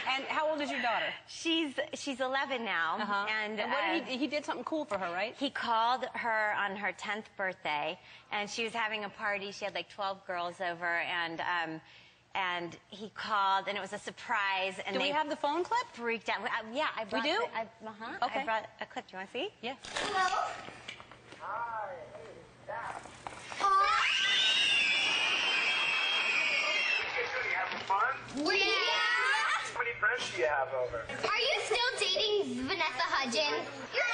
And how old is your daughter? She's 11 now. And what he did something cool for her, right? He called her on her 10th birthday, and she was having a party. She had like 12 girls over, and he called, and it was a surprise. And Do we have the phone clip? Freaked out. Yeah, I brought. We do? Okay. I brought a clip. Do you want to see? Yeah. Hello? Hi, hey, Dad. You having fun? Yeah. How many friends do you have over? Are you still dating Vanessa Hudgens? You're